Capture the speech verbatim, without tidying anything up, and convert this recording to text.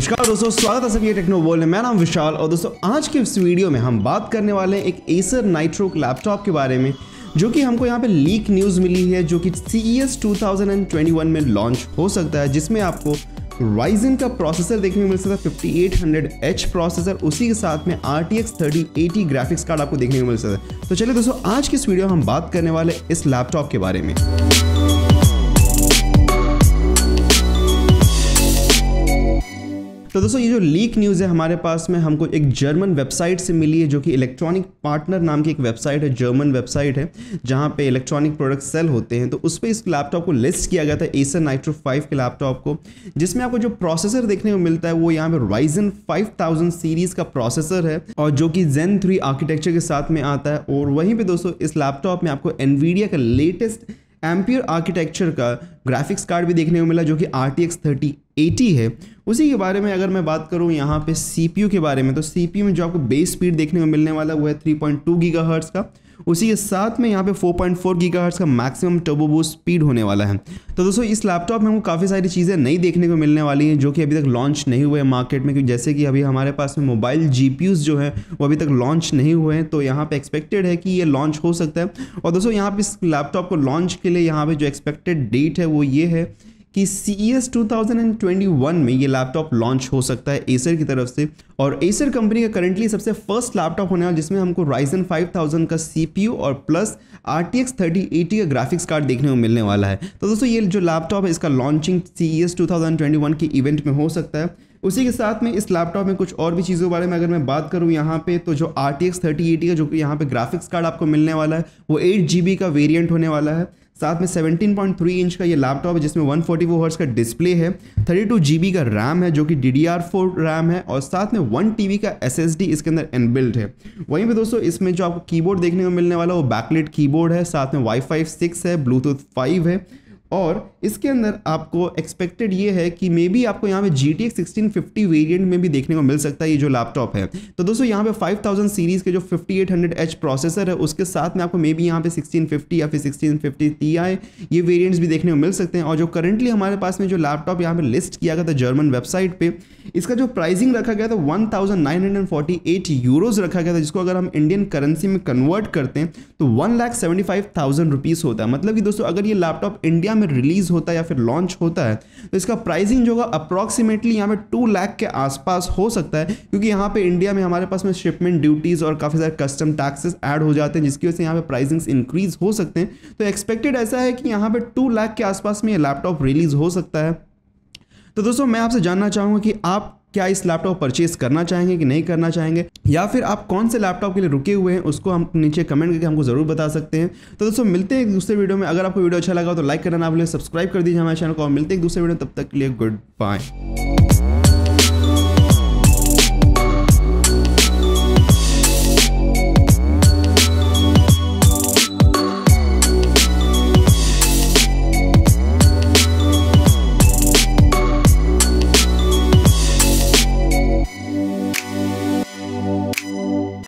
नमस्कार दोस्तों, स्वागत है सभी टेक्नो वर्ल्ड में। मेरा नाम विशाल और दोस्तों आज के इस वीडियो में हम बात करने वाले हैं एक एसर नाइट्रो लैपटॉप के बारे में, जो कि हमको यहाँ पे लीक न्यूज़ मिली है, जो कि C E S two thousand twenty one में लॉन्च हो सकता है, जिसमें आपको Ryzen का प्रोसेसर देखने को मिल सकता है fifty eight hundred H processor, उसी के साथ में R T X thirty eighty graphics card आपको देखने को मिल सकता है। तो चलिए दोस्तों, आज की इस वीडियो में हम बात करने वाले इस लैपटॉप के बारे में। तो दोस्तों ये जो लीक न्यूज़ है हमारे पास में हमको एक जर्मन वेबसाइट से मिली है, जो कि इलेक्ट्रॉनिक पार्टनर नाम की एक वेबसाइट है, जर्मन वेबसाइट है, जहां पे इलेक्ट्रॉनिक प्रोडक्ट सेल होते हैं। तो उस पर इस लैपटॉप को लिस्ट किया गया था, एसर नाइट्रो फाइव के लैपटॉप को, जिसमें आपको जो प्रोसेसर देखने को मिलता है वो यहाँ पे Ryzen फाइव थाउजेंड सीरीज का प्रोसेसर है, और जो कि जेन थ्री आर्किटेक्चर के साथ में आता है। और वहीं पर दोस्तों इस लैपटॉप में आपको एनवीडिया का लेटेस्ट एम्पियर आर्किटेक्चर का ग्राफिक्स कार्ड भी देखने को मिला, जो कि R T X thirty eighty है। उसी के बारे में अगर मैं बात करूं यहाँ पे सीपीयू के बारे में, तो सीपीयू में जो आपको बेस स्पीड देखने को मिलने वाला वो है थ्री पॉइंट टू गीगाहर्ट्ज़ का, उसी के साथ में यहाँ पे फोर पॉइंट फोर गीगाहर्ट्ज़ का मैक्सिमम टर्बो बूस्ट स्पीड होने वाला है। तो दोस्तों इस लैपटॉप में हमको काफ़ी सारी चीज़ें नई देखने को मिलने वाली हैं, जो कि अभी तक लॉन्च नहीं हुए हैं मार्केट में, क्योंकि जैसे कि अभी हमारे पास में मोबाइल जीपीयूज़ जो है वो अभी तक लॉन्च नहीं हुए हैं। तो यहाँ पे एक्सपेक्टेड है कि ये लॉन्च हो सकता है। और दोस्तों यहाँ पे इस लैपटॉप को लॉन्च के लिए यहाँ पे जो एक्सपेक्टेड डेट है वो ये है कि C E S two thousand twenty one में ये लैपटॉप लॉन्च हो सकता है एसर की तरफ से। और एसर कंपनी का करंटली सबसे फर्स्ट लैपटॉप होने वाला, जिसमें हमको Ryzen फाइव थाउजेंड का सीपीयू और plus R T X thirty eighty का ग्राफिक्स कार्ड देखने को मिलने वाला है। तो दोस्तों ये जो लैपटॉप है इसका launching C E S two thousand twenty one के इवेंट में हो सकता है। उसी के साथ में इस लैपटॉप में कुछ और भी चीज़ों के बारे में अगर मैं बात करूं यहाँ पे, तो जो R T X thirty eighty का जो यहाँ पे ग्राफिक्स कार्ड आपको मिलने वाला है वो एट जी बी का वेरिएंट होने वाला है। साथ में सेवनटीन पॉइंट थ्री इंच का ये लैपटॉप है, जिसमें वन फोर्टी फोर हर्ट्ज़ का डिस्प्ले है, थर्टी टू जी बी का रैम है, जो कि D D R four RAM है, और साथ में वन टी बी का एस एस डी इसके अंदर इनबिल्ट है। वहीं पे दोस्तों इसमें जो आपको कीबोर्ड देखने को मिलने वाला वो बैकलिट कीबोर्ड है, साथ में वाईफाई सिक्स है, ब्लूटूथ फाइव है, और इसके अंदर आपको एक्सपेक्टेड ये है कि मे बी आपको यहाँ पे G T X sixteen fifty variant में भी देखने को मिल सकता है ये जो लैपटॉप है। तो दोस्तों यहाँ पे फाइव थाउजेंड सीरीज़ के जो fifty eight hundred H processor है, उसके साथ में आपको मे बी यहाँ पे सिक्सटीन फिफ्टी या फिर सिक्सटीन फिफ्टी टी आई ये वेरिएंट्स भी देखने को मिल सकते हैं। और जो करंटली हमारे पास में जो लैपटॉप यहाँ पे लिस्ट किया गया था जर्मन वेबसाइट पर, इसका जो प्राइसिंग रखा गया था one thousand nine hundred forty eight euros रखा गया था, जिसको अगर हम इंडियन करेंसी में कन्वर्ट करते हैं तो one lakh seventy five thousand rupees होता है। मतलब कि दोस्तों अगर ये लैपटॉप इंडिया में रिलीज होता है या फिर लॉन्च होता है तो इसका प्राइसिंग जो होगा अप्रॉक्सीमेटली यहाँ पे टू लाख के आसपास हो सकता है, क्योंकि यहाँ पे इंडिया में हमारे पास में शिपमेंट ड्यूटीज और काफ़ी सारे कस्टम टैक्सेस ऐड हो जाते हैं, जिसकी वजह से यहाँ पे प्राइसिंग्स इंक्रीज हो सकते हैं। तो एक्सपेक्टेड ऐसा है कि यहाँ पे टू लाख के आसपास में ये लैपटॉप रिलीज हो सकता है। तो दोस्तों मैं आपसे जानना चाहूँगा कि आप क्या इस लैपटॉप परचेज करना चाहेंगे कि नहीं करना चाहेंगे, या फिर आप कौन से लैपटॉप के लिए रुके हुए हैं, उसको हम नीचे कमेंट करके हमको जरूर बता सकते हैं। तो दोस्तों मिलते हैं एक दूसरे वीडियो में। अगर आपको वीडियो अच्छा लगा तो लाइक करना ना भूलें, सब्सक्राइब कर दीजिए हमारे चैनल को, और मिलते हैं एक दूसरे वीडियो, तब तक के लिए गुड बाय।